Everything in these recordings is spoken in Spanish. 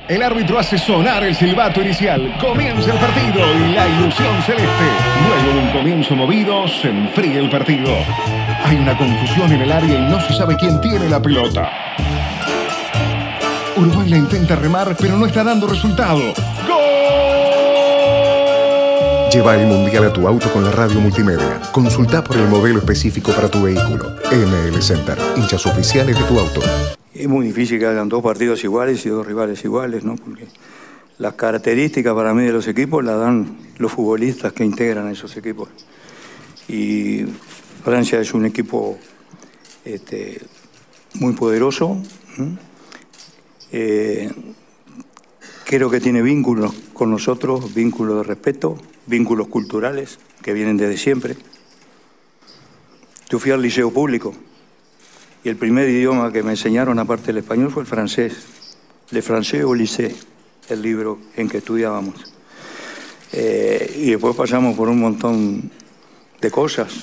El árbitro hace sonar el silbato inicial. Comienza el partido y la ilusión celeste. Luego de un comienzo movido, se enfría el partido. Hay una confusión en el área y no se sabe quién tiene la pelota. Uruguay la intenta remar, pero no está dando resultado. ¡Gol! Lleva el Mundial a tu auto con la radio multimedia. Consulta por el modelo específico para tu vehículo. ML Center, hinchas oficiales de tu auto. Es muy difícil que hagan dos partidos iguales y dos rivales iguales, ¿no? Porque las características para mí de los equipos las dan los futbolistas que integran esos equipos. Y Francia es un equipo muy poderoso. Creo que tiene vínculos con nosotros, vínculos de respeto, vínculos culturales que vienen desde siempre. Yo fui al liceo público y el primer idioma que me enseñaron, aparte del español, fue el francés. Le français au lycée, el libro en que estudiábamos. Y después pasamos por un montón de cosas.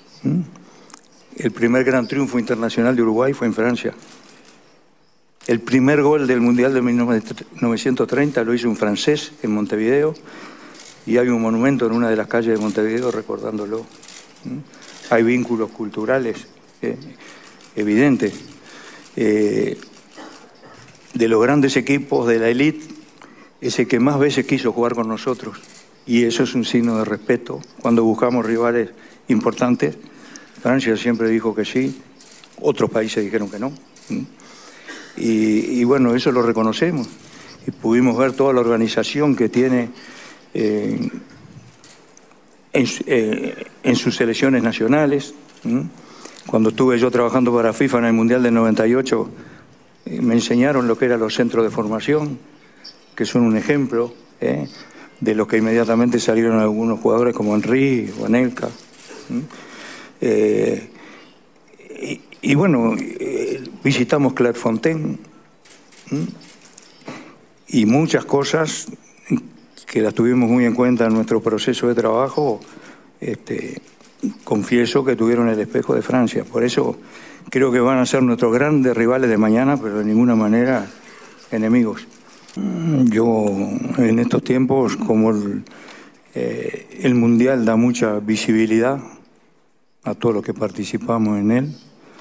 El primer gran triunfo internacional de Uruguay fue en Francia. El primer gol del Mundial de 1930 lo hizo un francés en Montevideo y hay un monumento en una de las calles de Montevideo recordándolo. Hay vínculos culturales evidentes. De los grandes equipos de la élite, es el que más veces quiso jugar con nosotros. Y eso es un signo de respeto. Cuando buscamos rivales importantes, Francia siempre dijo que sí, otros países dijeron que no. Y bueno, eso lo reconocemos. Y pudimos ver toda la organización que tiene en sus selecciones nacionales. Cuando estuve yo trabajando para FIFA en el Mundial del 98, me enseñaron lo que eran los centros de formación, que son un ejemplo de los que inmediatamente salieron algunos jugadores como Henry o Anelka. Y bueno, visitamos Clairefontaine y muchas cosas que las tuvimos muy en cuenta en nuestro proceso de trabajo, confieso que tuvieron el espejo de Francia. Por eso creo que van a ser nuestros grandes rivales de mañana, pero de ninguna manera enemigos. Yo en estos tiempos, como el Mundial da mucha visibilidad a todos los que participamos en él,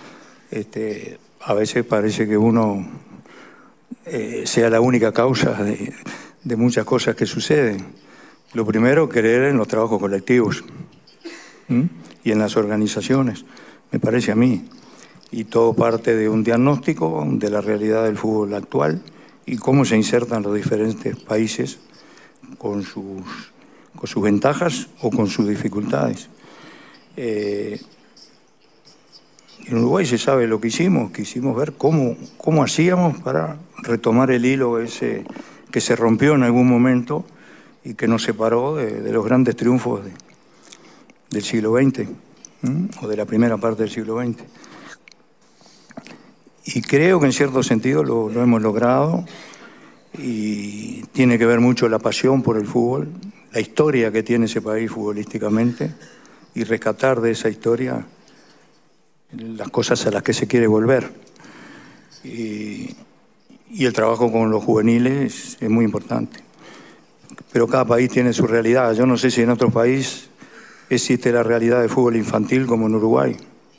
a veces parece que uno sea la única causa de muchas cosas que suceden. Lo primero, creer en los trabajos colectivos y en las organizaciones, me parece a mí. Y todo parte de un diagnóstico de la realidad del fútbol actual y cómo se insertan los diferentes países con sus ventajas o con sus dificultades. En Uruguay se sabe lo que hicimos, quisimos ver cómo hacíamos para retomar el hilo ese que se rompió en algún momento y que nos separó de los grandes triunfos del siglo XX, o de la primera parte del siglo XX. Y creo que en cierto sentido lo hemos logrado y tiene que ver mucho la pasión por el fútbol, la historia que tiene ese país futbolísticamente y rescatar de esa historia las cosas a las que se quiere volver. Y el trabajo con los juveniles es muy importante. Pero cada país tiene su realidad. Yo no sé si en otro país existe la realidad del fútbol infantil como en Uruguay.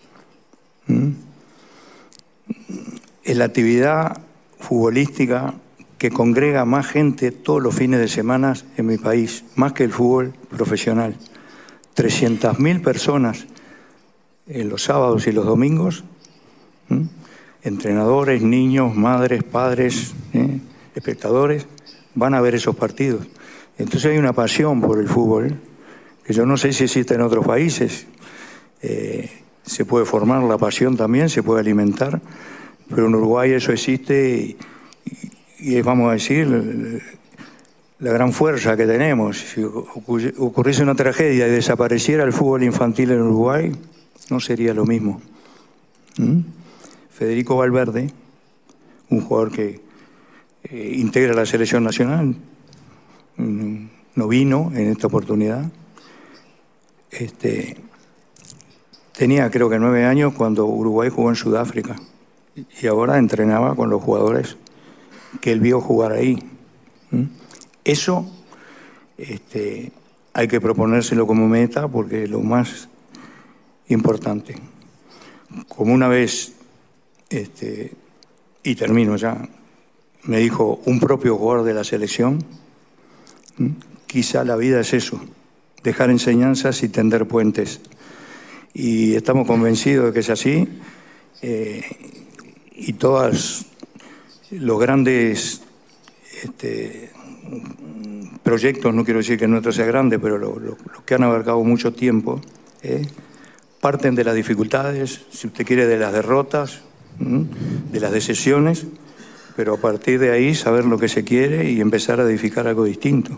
Es la actividad futbolística que congrega más gente todos los fines de semana en mi país, más que el fútbol profesional. 300.000 personas en los sábados y los domingos, entrenadores, niños, madres, padres, espectadores, van a ver esos partidos. Entonces hay una pasión por el fútbol, que yo no sé si existe en otros países. Se puede formar la pasión también, se puede alimentar, pero en Uruguay eso existe y es, vamos a decir, la gran fuerza que tenemos. Si ocurriese una tragedia y desapareciera el fútbol infantil en Uruguay, no sería lo mismo. Federico Valverde, un jugador que integra la selección nacional, no vino en esta oportunidad. Tenía creo que 9 años cuando Uruguay jugó en Sudáfrica y ahora entrenaba con los jugadores que él vio jugar ahí. Eso hay que proponérselo como meta porque es lo más importante. Como una vez, y termino ya, me dijo un propio jugador de la selección, quizá la vida es eso, dejar enseñanzas y tender puentes. Y estamos convencidos de que es así, y todos los grandes proyectos, no quiero decir que el nuestro sea grande, pero los que han abarcado mucho tiempo, parten de las dificultades, si usted quiere, de las derrotas, de las decepciones, pero a partir de ahí saber lo que se quiere y empezar a edificar algo distinto.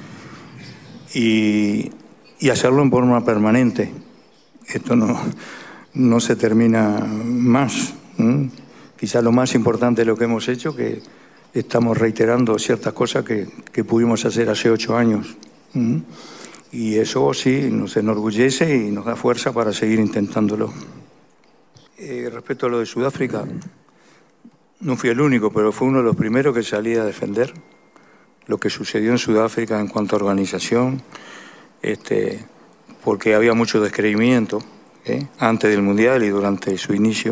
Y hacerlo en forma permanente. Esto no se termina más. Quizá lo más importante de lo que hemos hecho, que estamos reiterando ciertas cosas que pudimos hacer hace 8 años. Y eso sí nos enorgullece y nos da fuerza para seguir intentándolo. Respecto a lo de Sudáfrica, no fui el único, pero fue uno de los primeros que salí a defender lo que sucedió en Sudáfrica en cuanto a organización, porque había mucho descreimiento antes del Mundial y durante su inicio.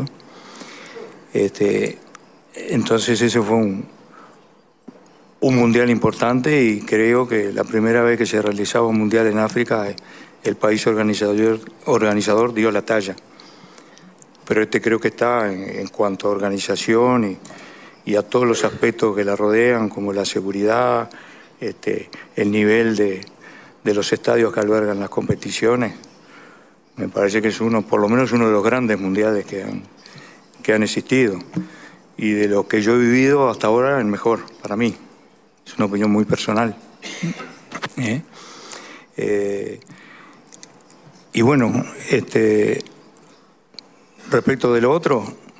Entonces ese fue un Mundial importante y creo que la primera vez que se realizaba un Mundial en África, el país organizador dio la talla. Pero creo que está en cuanto a organización y a todos los aspectos que la rodean, como la seguridad, el nivel de los estadios que albergan las competiciones. Me parece que es por lo menos uno de los grandes mundiales que han existido. Y de lo que yo he vivido hasta ahora, el mejor para mí. Es una opinión muy personal. Y bueno, respecto de lo otro,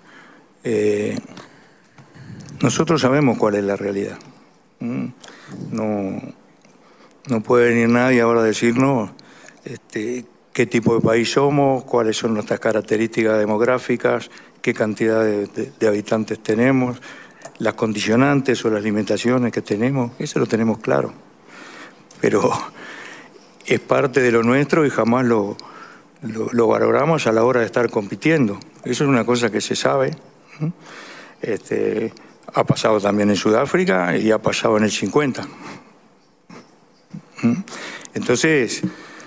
nosotros sabemos cuál es la realidad. No puede venir nadie ahora a decirnos qué tipo de país somos, cuáles son nuestras características demográficas, qué cantidad de habitantes tenemos, las condicionantes o las limitaciones que tenemos. Eso lo tenemos claro. Pero es parte de lo nuestro y jamás lo valoramos a la hora de estar compitiendo. Eso es una cosa que se sabe. Ha pasado también en Sudáfrica y ha pasado en el 50. Entonces,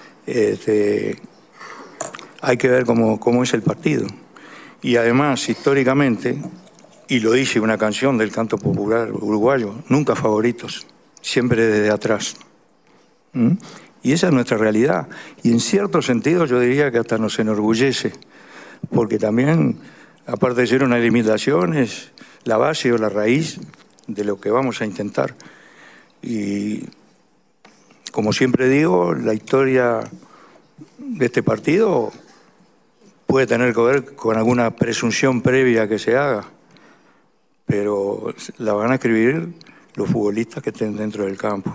hay que ver cómo es el partido. Y además, históricamente, y lo dice una canción del canto popular uruguayo, nunca favoritos, siempre desde atrás. Y esa es nuestra realidad. Y en cierto sentido yo diría que hasta nos enorgullece, porque también, aparte de ser una limitación, es la base o la raíz de lo que vamos a intentar. Y como siempre digo, la historia de este partido puede tener que ver con alguna presunción previa que se haga, pero la van a escribir los futbolistas que estén dentro del campo.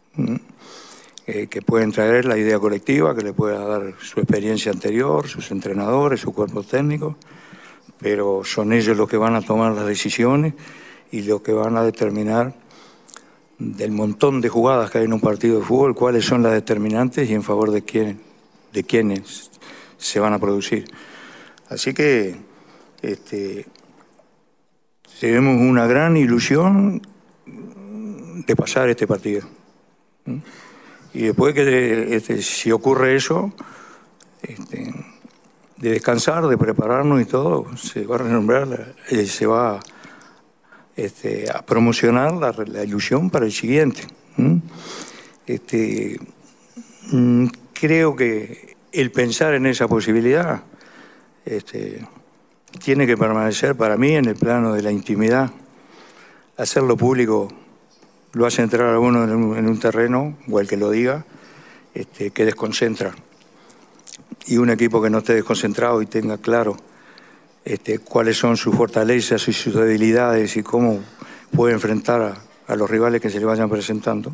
Que pueden traer la idea colectiva, que le pueda dar su experiencia anterior, sus entrenadores, su cuerpo técnico, pero son ellos los que van a tomar las decisiones y los que van a determinar del montón de jugadas que hay en un partido de fútbol, cuáles son las determinantes y en favor de quiénes se van a producir. Así que tenemos una gran ilusión de pasar este partido. Y después que si ocurre eso, de descansar, de prepararnos y todo, se va a renombrar, se va a promocionar la ilusión para el siguiente. Creo que el pensar en esa posibilidad tiene que permanecer para mí en el plano de la intimidad. Hacerlo público lo hace entrar a uno en un terreno, o el que lo diga, que desconcentra. Y un equipo que no esté desconcentrado y tenga claro cuáles son sus fortalezas y sus debilidades y cómo puede enfrentar a los rivales que se le vayan presentando,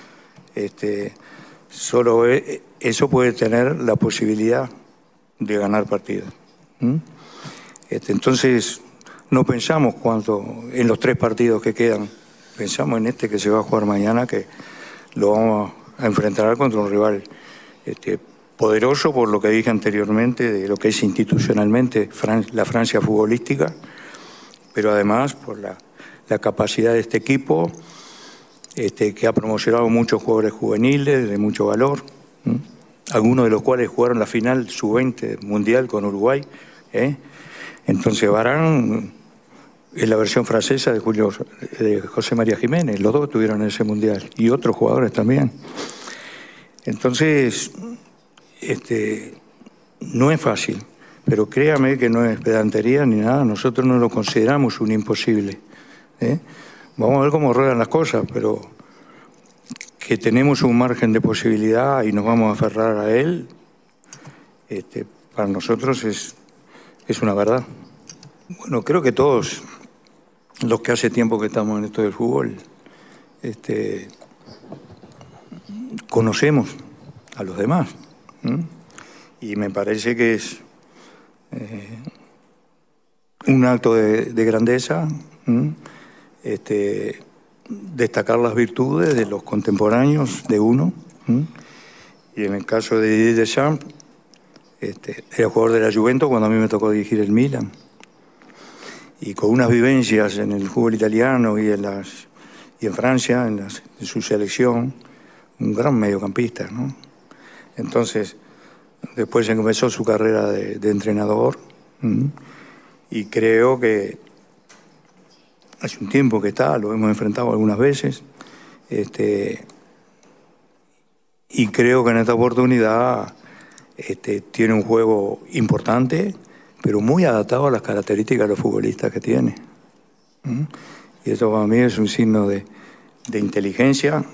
solo eso puede tener la posibilidad de ganar partidos. Entonces, no pensamos cuánto en los 3 partidos que quedan pensamos en este que se va a jugar mañana, que lo vamos a enfrentar contra un rival poderoso por lo que dije anteriormente, de lo que es institucionalmente la Francia futbolística, pero además por la capacidad de este equipo, que ha promocionado muchos jugadores juveniles de mucho valor, algunos de los cuales jugaron la final sub-20 mundial con Uruguay. Entonces Varane es la versión francesa de José María Jiménez, los dos tuvieron ese mundial, y otros jugadores también. Entonces, no es fácil, pero créame que no es pedantería ni nada, nosotros no lo consideramos un imposible. Vamos a ver cómo ruedan las cosas, pero que tenemos un margen de posibilidad y nos vamos a aferrar a él, para nosotros es una verdad. Bueno, creo que todos los que hace tiempo que estamos en esto del fútbol, conocemos a los demás. Y me parece que es un acto de grandeza, destacar las virtudes de los contemporáneos de uno. Y en el caso de Didier Deschamps, era jugador de la Juventus cuando a mí me tocó dirigir el Milan. Y con unas vivencias en el fútbol italiano y en Francia, en su selección, un gran mediocampista, ¿no? Entonces, después empezó su carrera de entrenador, y creo que hace un tiempo que lo hemos enfrentado algunas veces, y creo que en esta oportunidad tiene un juego importante, pero muy adaptado a las características de los futbolistas que tiene. Y eso para mí es un signo de inteligencia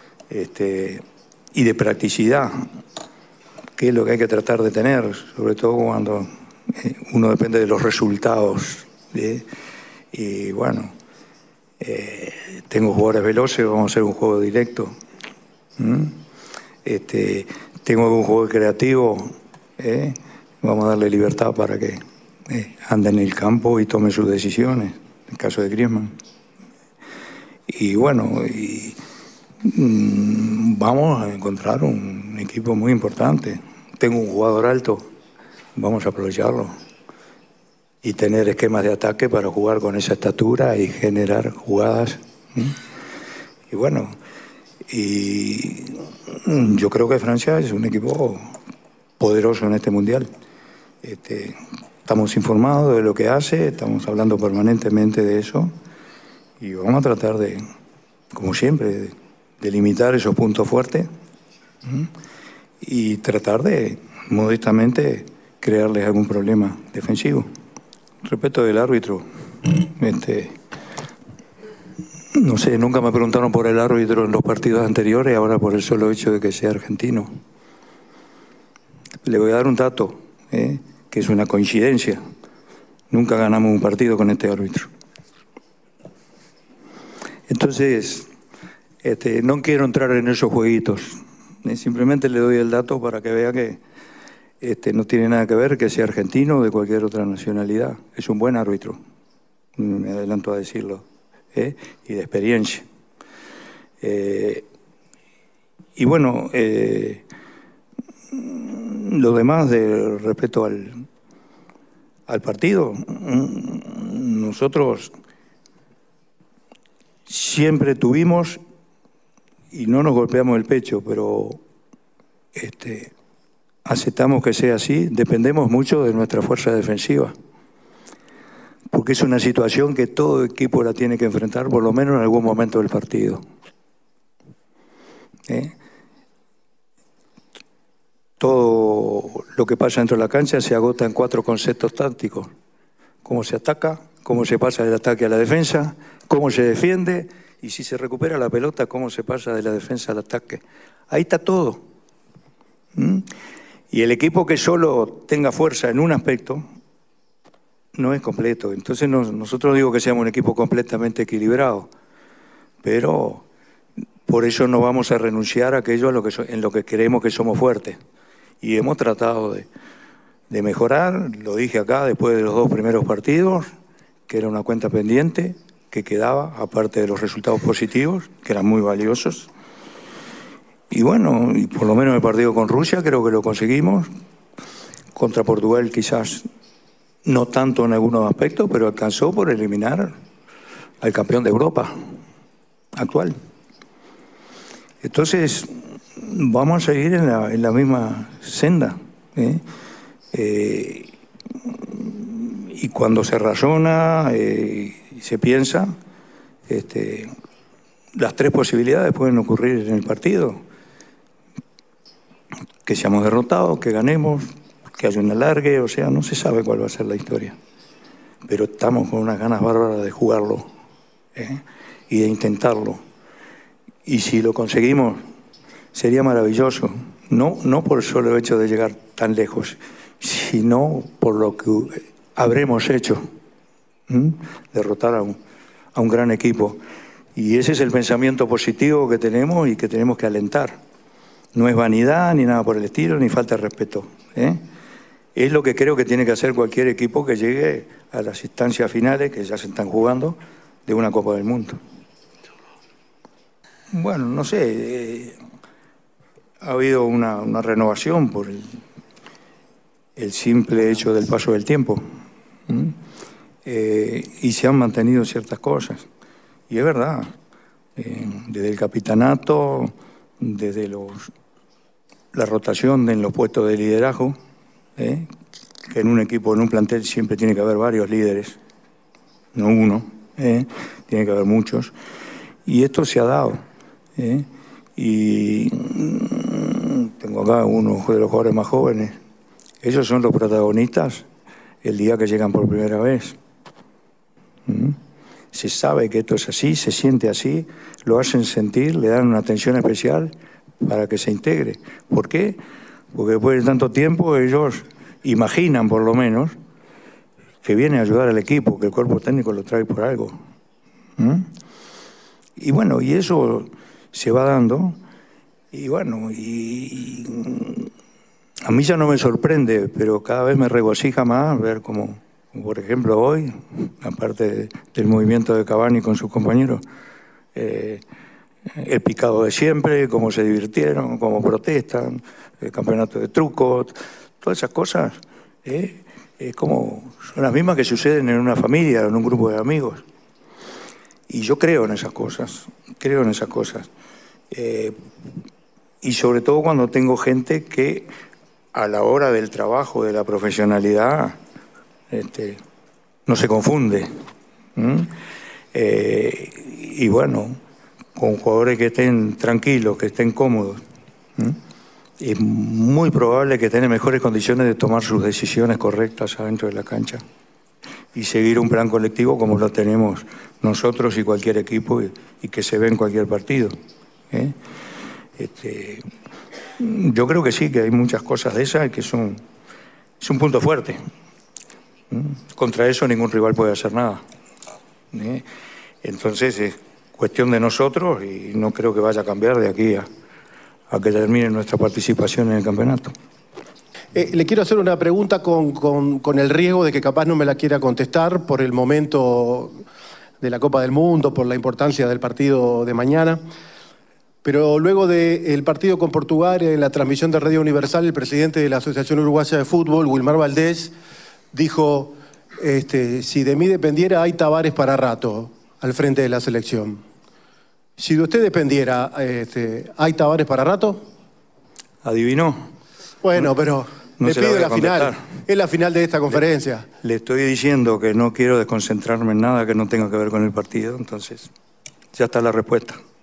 y de practicidad, que es lo que hay que tratar de tener, sobre todo cuando uno depende de los resultados. Y bueno, tengo jugadores veloces, vamos a hacer un juego directo. Tengo un juego creativo, vamos a darle libertad para que ande en el campo y tome sus decisiones, en el caso de Griezmann. Y bueno, vamos a encontrar un equipo muy importante. Tengo un jugador alto, vamos a aprovecharlo y tener esquemas de ataque para jugar con esa estatura y generar jugadas. Y bueno, yo creo que Francia es un equipo poderoso en este mundial. Estamos informados de lo que hace, estamos hablando permanentemente de eso y vamos a tratar de, como siempre, de limitar esos puntos fuertes y tratar de, modestamente, crearles algún problema defensivo. Respecto del árbitro, no sé, nunca me preguntaron por el árbitro en los partidos anteriores, ahora por el solo hecho de que sea argentino. Le voy a dar un dato, que es una coincidencia. Nunca ganamos un partido con este árbitro. Entonces, no quiero entrar en esos jueguitos. Simplemente le doy el dato para que vea que no tiene nada que ver que sea argentino o de cualquier otra nacionalidad. Es un buen árbitro, me adelanto a decirlo, y de experiencia. Y bueno, lo demás de respecto al partido, nosotros siempre tuvimos, y no nos golpeamos el pecho, pero aceptamos que sea así, dependemos mucho de nuestra fuerza defensiva, porque es una situación que todo equipo la tiene que enfrentar por lo menos en algún momento del partido. Todo lo que pasa dentro de la cancha se agota en 4 conceptos tácticos: cómo se ataca, cómo se pasa del ataque a la defensa, cómo se defiende, y si se recupera la pelota, cómo se pasa de la defensa al ataque. Ahí está todo. Y el equipo que solo tenga fuerza en un aspecto no es completo. Entonces nosotros digo que seamos un equipo completamente equilibrado, pero por eso no vamos a renunciar a aquello en lo que creemos que somos fuertes. Y hemos tratado de mejorar, lo dije acá después de los 2 primeros partidos, que era una cuenta pendiente, que quedaba, aparte de los resultados positivos, que eran muy valiosos. Y bueno, y por lo menos el partido con Rusia creo que lo conseguimos. Contra Portugal quizás no tanto en algunos aspectos, pero alcanzó por eliminar al campeón de Europa actual. Entonces, vamos a seguir en la misma senda. Y cuando se razona y se piensa, las tres posibilidades pueden ocurrir en el partido. Que seamos derrotados, que ganemos, que haya un alargue, o sea, no se sabe cuál va a ser la historia. Pero estamos con unas ganas bárbaras de jugarlo y de intentarlo. Y si lo conseguimos, sería maravilloso. No por el solo hecho de llegar tan lejos, sino por lo que habremos hecho. Derrotar a un gran equipo. Y ese es el pensamiento positivo que tenemos y que tenemos que alentar. No es vanidad ni nada por el estilo, ni falta de respeto. Es lo que creo que tiene que hacer cualquier equipo que llegue a las instancias finales, que ya se están jugando, de una Copa del Mundo. Bueno, no sé, ha habido una renovación por el simple hecho del paso del tiempo. Y se han mantenido ciertas cosas. Y es verdad, desde el capitanato, desde la rotación en los puestos de liderazgo, que en un equipo, en un plantel siempre tiene que haber varios líderes, no uno, tiene que haber muchos. Y esto se ha dado. Y tengo acá uno de los jugadores más jóvenes. Ellos son los protagonistas el día que llegan por primera vez. Se sabe que esto es así, se siente así, lo hacen sentir, le dan una atención especial para que se integre. ¿Por qué? Porque después de tanto tiempo ellos imaginan, por lo menos, que viene a ayudar al equipo, que el cuerpo técnico lo trae por algo. Y bueno, y eso se va dando. Y bueno, y a mí ya no me sorprende, pero cada vez me regocija más ver cómo, por ejemplo, hoy, aparte del movimiento de Cavani con sus compañeros, el picado de siempre, cómo se divirtieron, cómo protestan, el campeonato de trucos, todas esas cosas, son las mismas que suceden en una familia, en un grupo de amigos. Y yo creo en esas cosas, y sobre todo cuando tengo gente que a la hora del trabajo, de la profesionalidad, no se confunde. Y bueno, con jugadores que estén tranquilos, que estén cómodos, es muy probable que estén en mejores condiciones de tomar sus decisiones correctas adentro de la cancha y seguir un plan colectivo como lo tenemos nosotros y cualquier equipo y que se ve en cualquier partido. Yo creo que sí, que hay muchas cosas de esas que es un punto fuerte. Contra eso ningún rival puede hacer nada. Entonces es cuestión de nosotros y no creo que vaya a cambiar de aquí a que termine nuestra participación en el campeonato. Le quiero hacer una pregunta con el riesgo de que capaz no me la quiera contestar por el momento de la Copa del Mundo, por la importancia del partido de mañana. Pero luego del partido con Portugal, en la transmisión de Radio Universal, el presidente de la Asociación Uruguaya de Fútbol, Wilmar Valdés, dijo, si de mí dependiera, hay Tavares para rato al frente de la selección. Si de usted dependiera, ¿hay Tavares para rato? ¿Adivinó? Bueno, pero no le pido la final. Es la final de esta conferencia. Le estoy diciendo que no quiero desconcentrarme en nada que no tenga que ver con el partido, entonces ya está la respuesta.